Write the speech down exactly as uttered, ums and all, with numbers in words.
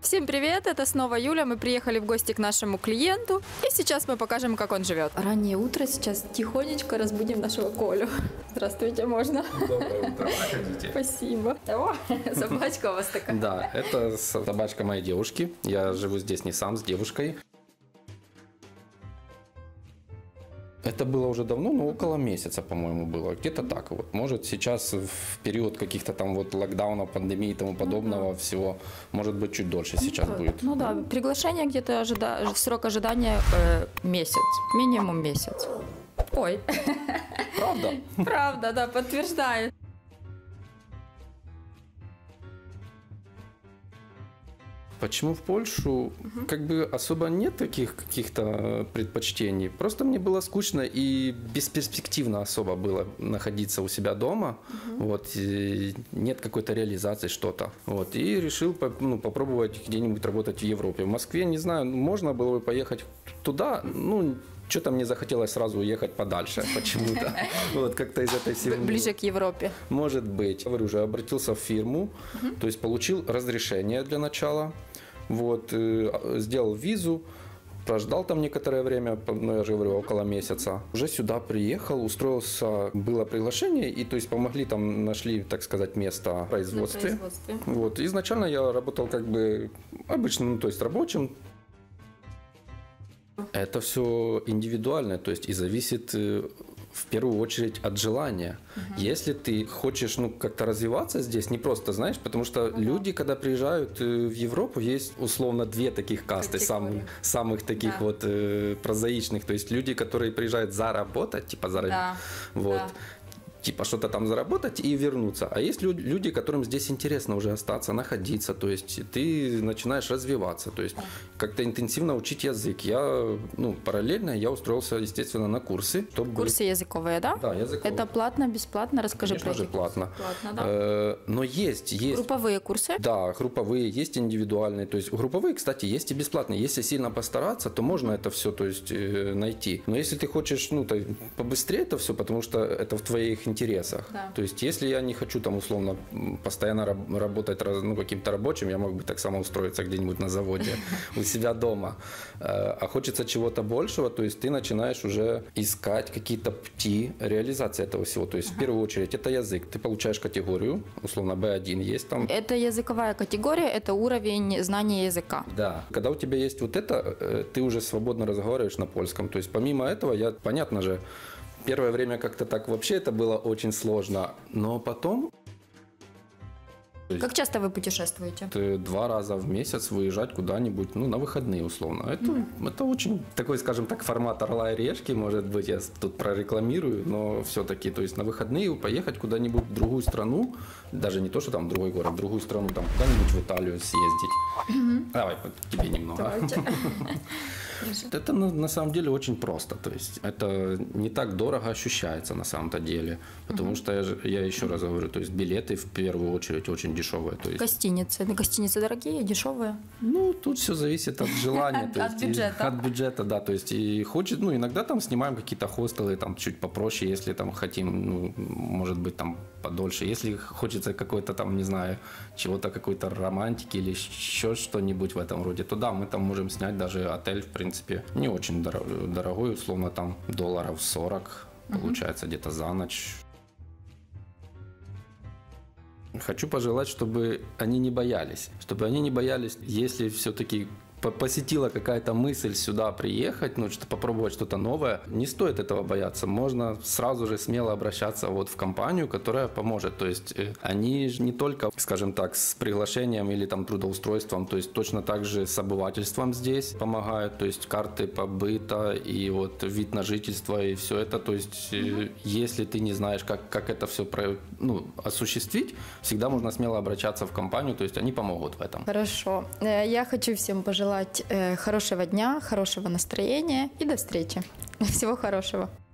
Всем привет, это снова Юля, мы приехали в гости к нашему клиенту, и сейчас мы покажем, как он живет. Раннее утро, сейчас тихонечко разбудим нашего Колю. Здравствуйте, можно? Доброе утро, проходите. Спасибо. О, собачка у вас такая. Да, это собачка моей девушки, я живу здесь не сам, с девушкой. Это было уже давно, но около месяца, по-моему, было. Где-то так вот. Может, сейчас в период каких-то там вот локдаунов, пандемии и тому подобного ну, да. всего, может быть, чуть дольше сейчас ну, будет. Ну да, приглашение где-то, ожида... срок ожидания э, месяц, минимум месяц. Ой. Правда? Правда, да, подтверждаю. Почему в Польшу? Угу. Как бы особо нет таких каких-то предпочтений. Просто мне было скучно и бесперспективно особо было находиться у себя дома. Угу. Вот, и нет какой-то реализации что-то. Вот, и решил ну, попробовать где-нибудь работать в Европе. В Москве, не знаю, можно было бы поехать туда, ну, что-то мне захотелось сразу уехать подальше почему-то. Вот как-то из этой всей... Ближе к Европе. Может быть. Говорю уже, обратился в фирму, угу. то есть получил разрешение для начала. Вот, сделал визу, прождал там некоторое время, ну, я же говорю, около месяца. Уже сюда приехал, устроился, было приглашение, и то есть помогли там, нашли, так сказать, место в производстве. производстве. Вот, изначально я работал как бы обычным, ну, то есть рабочим. Это все индивидуально, то есть и зависит в первую очередь от желания. Угу. Если ты хочешь ну, как-то развиваться здесь, не просто, знаешь, потому что угу. люди, когда приезжают в Европу, есть условно две таких касты, самых, самых таких да. вот э, прозаичных. То есть люди, которые приезжают заработать, типа заработать, да. вот. Да. Типа что-то там заработать и вернуться. А есть люди, которым здесь интересно уже остаться, находиться. То есть ты начинаешь развиваться. То есть как-то интенсивно учить язык. Я, ну, параллельно я устроился, естественно, на курсы. Чтобы... Курсы языковые, да? Да, языковые. Это платно, бесплатно? Расскажи Конечно про же, платно. Платно, да? Э, но есть, есть. Групповые курсы? Да, групповые, есть индивидуальные. То есть групповые, кстати, есть и бесплатные. Если сильно постараться, то можно это все, то есть, найти. Но если ты хочешь, ну, то, побыстрее это все, потому что это в твоих интересах. Да. То есть, если я не хочу там условно постоянно раб- работать ну, каким-то рабочим, я мог бы так само устроиться где-нибудь на заводе у себя дома. А хочется чего-то большего, то есть ты начинаешь уже искать какие-то пути реализации этого всего. То есть, в первую очередь, это язык. Ты получаешь категорию, условно бэ один есть там. Это языковая категория, это уровень знания языка. Да. Когда у тебя есть вот это, ты уже свободно разговариваешь на польском. То есть, помимо этого, я, понятно же, первое время как-то так вообще это было очень сложно, но потом... Как часто вы путешествуете? Два раза в месяц выезжать куда-нибудь, ну, на выходные условно. Это, mm-hmm. это очень такой, скажем так, формат орла и решки, может быть, я тут прорекламирую, но все-таки, то есть на выходные поехать куда-нибудь в другую страну, даже не то, что там в другой город, в другую страну, там куда-нибудь в Италию съездить. Mm-hmm. Давай, тебе немного. Это на, на самом деле очень просто, то есть это не так дорого ощущается на самом-то деле, потому uh-huh. что я, я еще раз говорю, то есть билеты в первую очередь очень дешевые. То есть... Гостиницы, гостиницы дорогие, дешевые? Ну, тут все зависит от желания. то есть, от бюджета. От бюджета, да, то есть и хочет, ну, иногда там снимаем какие-то хостелы, там чуть попроще, если там хотим, ну, может быть, там подольше, если хочется какой-то там, не знаю, чего-то, какой-то романтики или еще что-нибудь в этом роде, то да, мы там можем снять даже отель, в принципе, В принципе, не очень дорогой, условно, там долларов сорок, uh-huh. получается, где-то за ночь. Хочу пожелать, чтобы они не боялись, чтобы они не боялись, если все-таки посетила какая-то мысль сюда приехать, ну, что попробовать что-то новое, не стоит этого бояться. Можно сразу же смело обращаться вот в компанию, которая поможет. То есть они же не только, скажем так, с приглашением или там трудоустройством, то есть точно так же с обывательством здесь помогают, то есть карты побыта и вот вид на жительство и все это. То есть mm-hmm. если ты не знаешь, как, как это все ну, осуществить, всегда можно смело обращаться в компанию, то есть они помогут в этом. Хорошо. Я хочу всем пожелать хорошего дня, хорошего настроения и до встречи. Всего хорошего.